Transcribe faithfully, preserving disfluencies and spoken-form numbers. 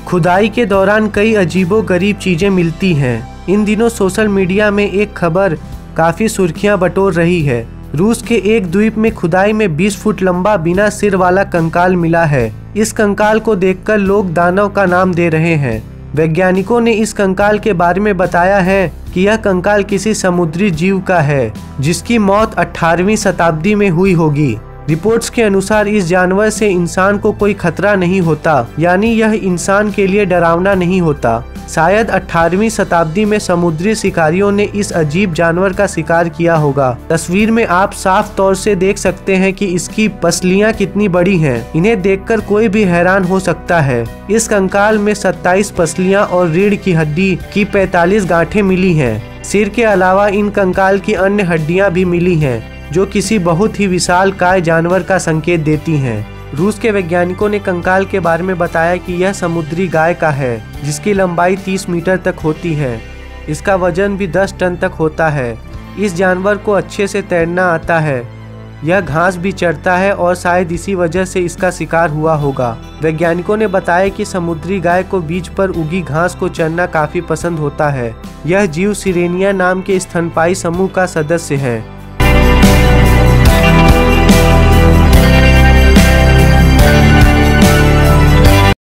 खुदाई के दौरान कई अजीबोगरीब चीजें मिलती हैं। इन दिनों सोशल मीडिया में एक खबर काफी सुर्खियां बटोर रही है। रूस के एक द्वीप में खुदाई में बीस फुट लंबा बिना सिर वाला कंकाल मिला है। इस कंकाल को देखकर लोग दानव का नाम दे रहे हैं। वैज्ञानिकों ने इस कंकाल के बारे में बताया है कि यह कंकाल किसी समुद्री जीव का है, जिसकी मौत अठारहवीं शताब्दी में हुई होगी। रिपोर्ट्स के अनुसार इस जानवर से इंसान को कोई खतरा नहीं होता, यानी यह इंसान के लिए डरावना नहीं होता। शायद अठारहवीं शताब्दी में समुद्री शिकारियों ने इस अजीब जानवर का शिकार किया होगा। तस्वीर में आप साफ तौर से देख सकते हैं कि इसकी पसलियां कितनी बड़ी हैं। इन्हें देखकर कोई भी हैरान हो सकता है। इस कंकाल में सत्ताईस पसलियां और रीढ़ की हड्डी की पैंतालीस गांठें मिली हैं। सिर के अलावा इन कंकाल की अन्य हड्डियां भी मिली हैं, जो किसी बहुत ही विशालकाय जानवर का संकेत देती हैं। रूस के वैज्ञानिकों ने कंकाल के बारे में बताया कि यह समुद्री गाय का है, जिसकी लंबाई तीस मीटर तक होती है। इसका वजन भी दस टन तक होता है। इस जानवर को अच्छे से तैरना आता है। यह घास भी चरता है और शायद इसी वजह से इसका शिकार हुआ होगा। वैज्ञानिकों ने बताया कि समुद्री गाय को बीच पर उगी घास को चरना काफी पसंद होता है। यह जीव सिरेनिया नाम के स्तनपायी समूह का सदस्य है।